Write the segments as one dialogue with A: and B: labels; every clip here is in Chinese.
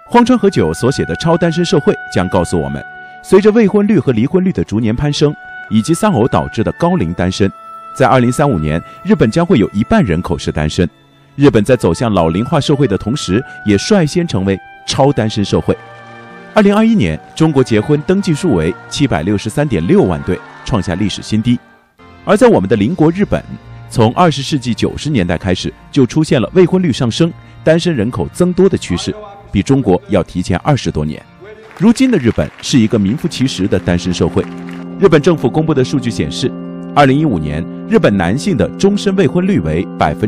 A: 荒川和久所写的《超单身社会》将告诉我们，随着未婚率和离婚率的逐年攀升，以及丧偶导致的高龄单身，在2035年，日本将会有1半人口是单身。日本在走向老龄化社会的同时，也率先成为超单身社会。2021年，中国结婚登记数为763.6万对，创下历史新低。而在我们的邻国日本，从20世纪90年代开始，就出现了未婚率上升、单身人口增多的趋势，比中国要提前20多年。如今的日本是一个名副其实的单身社会。日本政府公布的数据显示，2015年日本男性的终身未婚率为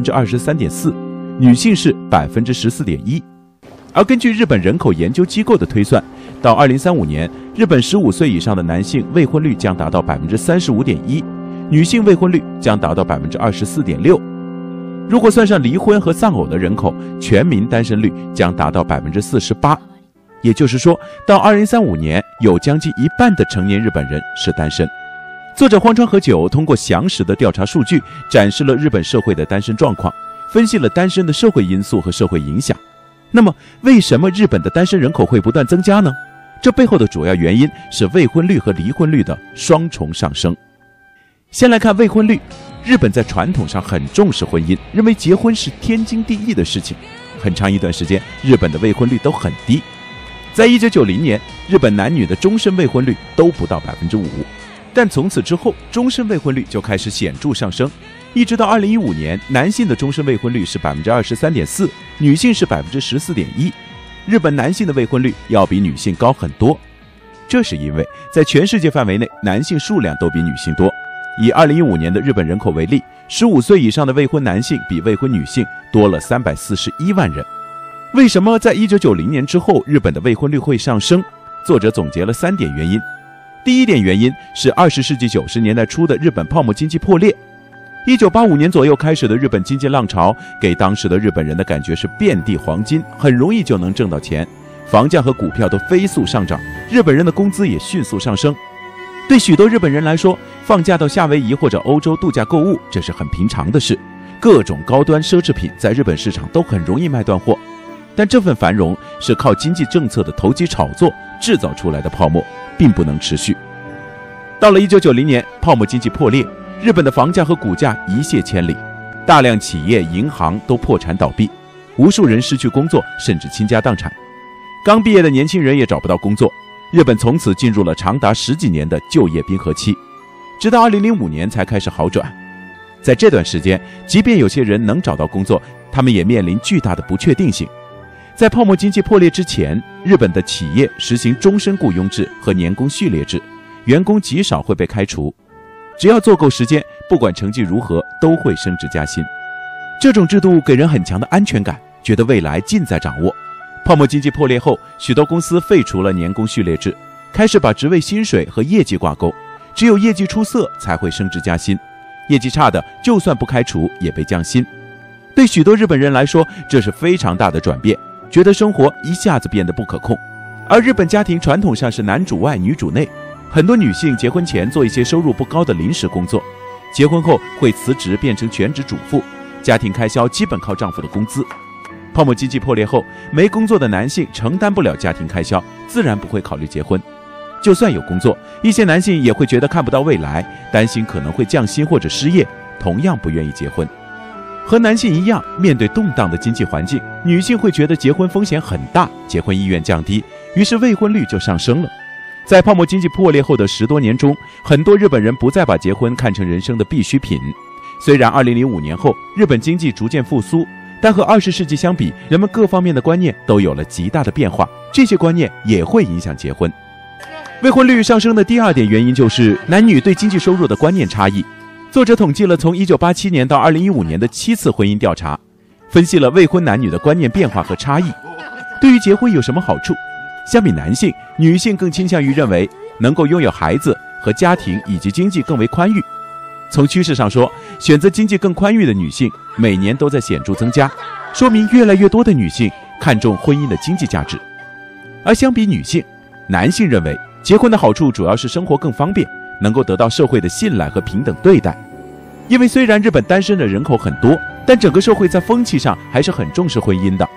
A: 23.4%，女性是14.1%。而根据日本人口研究机构的推算，到2035年，日本15岁以上的男性未婚率将达到35.1%，女性未婚率将达到24.6%。如果算上离婚和丧偶的人口，全民单身率将达到48%。也就是说，到2035年，有将近1半的成年日本人是单身。作者荒川和久通过详实的调查数据，展示了日本社会的单身状况，分析了单身的社会因素和社会影响。那么，为什么日本的单身人口会不断增加呢？这背后的主要原因是未婚率和离婚率的双重上升。先来看未婚率，日本在传统上很重视婚姻，认为结婚是天经地义的事情。很长一段时间，日本的未婚率都很低。在1990年，日本男女的终身未婚率都不到5%，但从此之后，终身未婚率就开始显著上升，一直到2015年，男性的终身未婚率是23.4%，女性是14.1%。日本男性的未婚率要比女性高很多，这是因为在全世界范围内，男性数量都比女性多。以2015年的日本人口为例，15岁以上的未婚男性比未婚女性多了341万人。为什么在1990年之后，日本的未婚率会上升？作者总结了3点原因。第一点原因是20世纪90年代初的日本泡沫经济破裂。1985年左右开始的日本经济浪潮，给当时的日本人的感觉是遍地黄金，很容易就能挣到钱，房价和股票都飞速上涨，日本人的工资也迅速上升。对许多日本人来说，放假到夏威夷或者欧洲度假购物，这是很平常的事，各种高端奢侈品在日本市场都很容易卖断货。但这份繁荣是靠经济政策的投机炒作制造出来的泡沫，并不能持续。到了1990年，泡沫经济破裂，日本的房价和股价一泻千里，大量企业、银行都破产倒闭，无数人失去工作，甚至倾家荡产。刚毕业的年轻人也找不到工作，日本从此进入了长达10几年的就业冰河期，直到2005年才开始好转。在这段时间，即便有些人能找到工作，他们也面临巨大的不确定性。在泡沫经济破裂之前，日本的企业实行终身雇佣制和年功序列制，员工极少会被开除，只要做够时间，不管成绩如何，都会升职加薪。这种制度给人很强的安全感，觉得未来尽在掌握。泡沫经济破裂后，许多公司废除了年功序列制，开始把职位薪水和业绩挂钩，只有业绩出色才会升职加薪，业绩差的就算不开除也被降薪。对许多日本人来说，这是非常大的转变，觉得生活一下子变得不可控。而日本家庭传统上是男主外女主内，很多女性结婚前做一些收入不高的临时工作，结婚后会辞职变成全职主妇，家庭开销基本靠丈夫的工资。泡沫经济破裂后，没工作的男性承担不了家庭开销，自然不会考虑结婚。就算有工作，一些男性也会觉得看不到未来，担心可能会降薪或者失业，同样不愿意结婚。和男性一样，面对动荡的经济环境，女性会觉得结婚风险很大，结婚意愿降低，于是未婚率就上升了。在泡沫经济破裂后的10多年中，很多日本人不再把结婚看成人生的必需品。虽然2005年后日本经济逐渐复苏，但和20世纪相比，人们各方面的观念都有了极大的变化，这些观念也会影响结婚。未婚率上升的第2点原因就是男女对经济收入的观念差异。作者统计了从1987年到2015年的7次婚姻调查，分析了未婚男女的观念变化和差异。对于结婚有什么好处？相比男性，女性更倾向于认为能够拥有孩子和家庭以及经济更为宽裕。从趋势上说，选择经济更宽裕的女性每年都在显著增加，说明越来越多的女性看重婚姻的经济价值。而相比女性，男性认为结婚的好处主要是生活更方便，能够得到社会的信赖和平等对待。因为虽然日本单身的人口很多，但整个社会在风气上还是很重视婚姻的。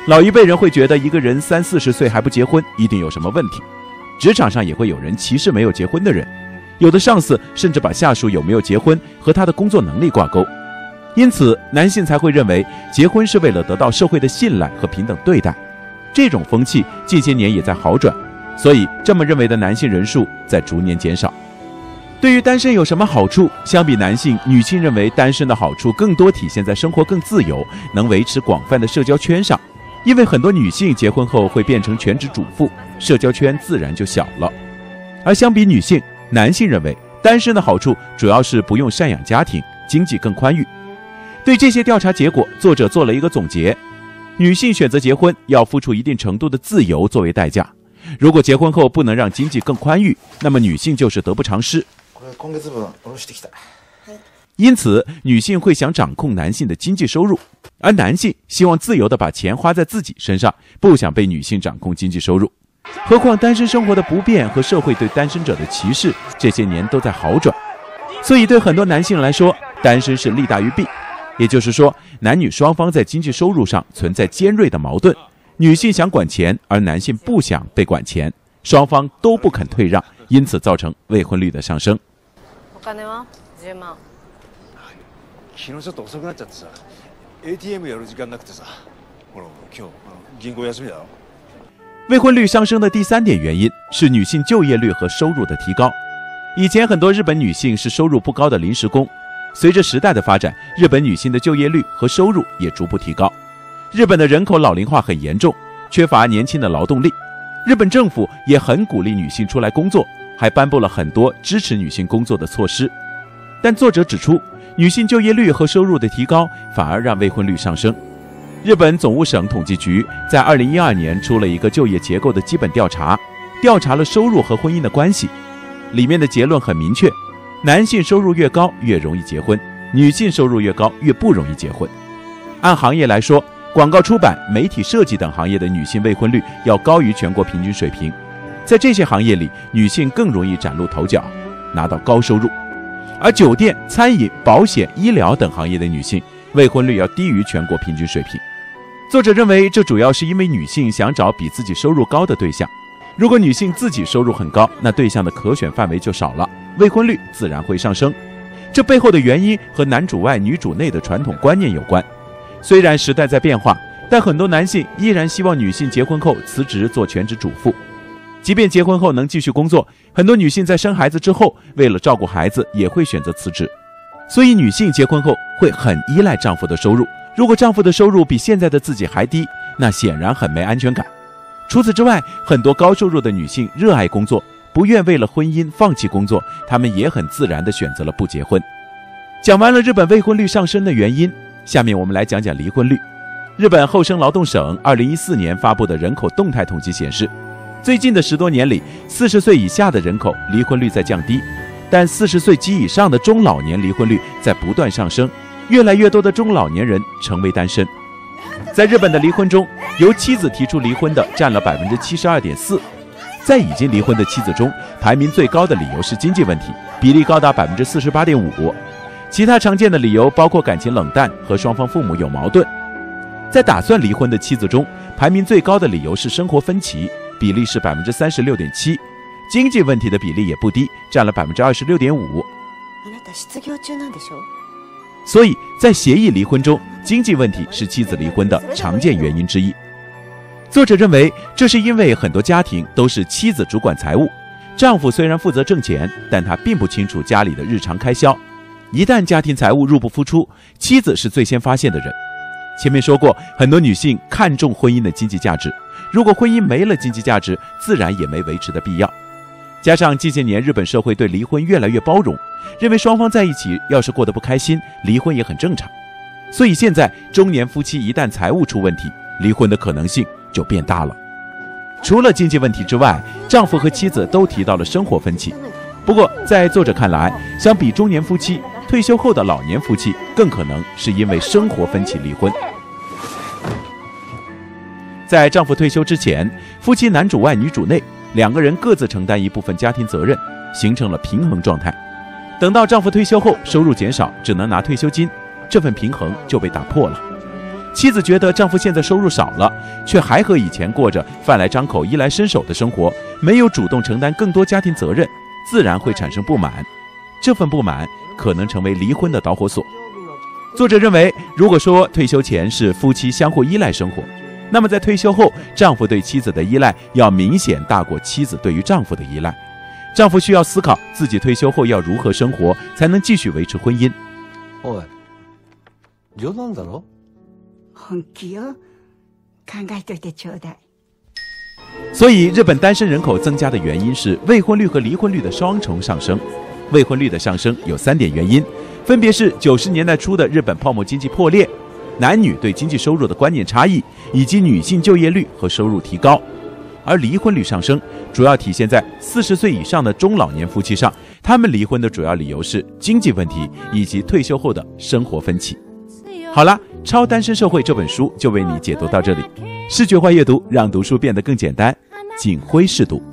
A: 老一辈人会觉得一个人30-40岁还不结婚，一定有什么问题。职场上也会有人歧视没有结婚的人，有的上司甚至把下属有没有结婚和他的工作能力挂钩。因此，男性才会认为结婚是为了得到社会的信赖和平等对待。这种风气近些年也在好转，所以这么认为的男性人数在逐年减少。对于单身有什么好处？相比男性，女性认为单身的好处更多体现在生活更自由，能维持广泛的社交圈上。因为很多女性结婚后会变成全职主妇，社交圈自然就小了。而相比女性，男性认为单身的好处主要是不用赡养家庭，经济更宽裕。对这些调查结果，作者做了一个总结：女性选择结婚要付出一定程度的自由作为代价，如果结婚后不能让经济更宽裕，那么女性就是得不偿失。因此，女性会想掌控男性的经济收入，而男性希望自由地把钱花在自己身上，不想被女性掌控经济收入。何况单身生活的不便和社会对单身者的歧视，这些年都在好转。所以对很多男性来说，单身是利大于弊。也就是说，男女双方在经济收入上存在尖锐的矛盾，女性想管钱，而男性不想被管钱，双方都不肯退让，因此造成未婚率的上升。
B: お金は10万。
C: 昨日ちょっと遅くなっちゃってさ、ATM やる時間なくてさ、ほら今日銀行休みだろ。
A: 未婚率上升的第3点原因是女性就业率和收入的提高。以前很多日本女性是收入不高的临时工，随着时代的发展，日本女性的就业率和收入也逐步提高。日本的人口老龄化很严重，缺乏年轻的劳动力。日本政府也很鼓励女性出来工作，还颁布了很多支持女性工作的措施。但作者指出，女性就业率和收入的提高反而让未婚率上升。日本总务省统计局在2012年出了一个就业结构的基本调查，调查了收入和婚姻的关系。里面的结论很明确，男性收入越高越容易结婚，女性收入越高越不容易结婚。按行业来说，广告出版、媒体设计等行业的女性未婚率要高于全国平均水平。在这些行业里，女性更容易崭露头角，拿到高收入。而酒店、餐饮、保险、医疗等行业的女性未婚率要低于全国平均水平。作者认为，这主要是因为女性想找比自己收入高的对象。如果女性自己收入很高，那对象的可选范围就少了，未婚率自然会上升。这背后的原因和男主外女主内的传统观念有关。虽然时代在变化，但很多男性依然希望女性结婚后辞职做全职主妇。即便结婚后能继续工作，很多女性在生孩子之后，为了照顾孩子也会选择辞职。所以女性结婚后会很依赖丈夫的收入，如果丈夫的收入比现在的自己还低，那显然很没安全感。除此之外，很多高收入的女性热爱工作，不愿为了婚姻放弃工作，她们也很自然地选择了不结婚。讲完了日本未婚率上升的原因，下面我们来讲讲离婚率。日本厚生劳动省2014年发布的人口动态统计显示，最近的10多年里，40岁以下的人口离婚率在降低，但40岁及以上的中老年离婚率在不断上升，越来越多的中老年人成为单身。在日本的离婚中，由妻子提出离婚的占了 72.4%， 在已经离婚的妻子中，排名最高的理由是经济问题，比例高达 48.5%。 其他常见的理由包括感情冷淡和双方父母有矛盾。在打算离婚的妻子中，排名最高的理由是生活分歧，比例是 36.7%， 经济问题的比例也不低，占了 26.5%。 所以在协议离婚中，经济问题是妻子离婚的常见原因之一。作者认为，这是因为很多家庭都是妻子主管财务，丈夫虽然负责挣钱，但他并不清楚家里的日常开销。一旦家庭财务入不敷出，妻子是最先发现的人。前面说过，很多女性看重婚姻的经济价值，如果婚姻没了经济价值，自然也没维持的必要。加上近些年日本社会对离婚越来越包容，认为双方在一起要是过得不开心，离婚也很正常。所以现在中年夫妻一旦财务出问题，离婚的可能性就变大了。除了经济问题之外，丈夫和妻子都提到了生活分歧。不过在作者看来，相比中年夫妻，退休后的老年夫妻更可能是因为生活分歧离婚。在丈夫退休之前，夫妻男主外女主内，两个人各自承担一部分家庭责任，形成了平衡状态。等到丈夫退休后，收入减少，只能拿退休金，这份平衡就被打破了。 妻子觉得丈夫现在收入少了，却还和以前过着饭来张口衣来伸手的生活，没有主动承担更多家庭责任，自然会产生不满。这份不满可能成为离婚的导火索。作者认为，如果说退休前是夫妻相互依赖生活，那么在退休后，丈夫对妻子的依赖要明显大过妻子对于丈夫的依赖。丈夫需要思考自己退休后要如何生活，才能继续维持婚姻。
D: おい、冗談だろ？
E: 本気よ。考えといてちょうだい。
A: 所以，日本单身人口增加的原因是未婚率和离婚率的双重上升。未婚率的上升有3点原因，分别是90年代初的日本泡沫经济破裂、男女对经济收入的观念差异，以及女性就业率和收入提高。而离婚率上升主要体现在40岁以上的中老年夫妻上，他们离婚的主要理由是经济问题以及退休后的生活分歧。好了，《超单身社会》这本书就为你解读到这里。视觉化阅读让读书变得更简单，锦辉试读。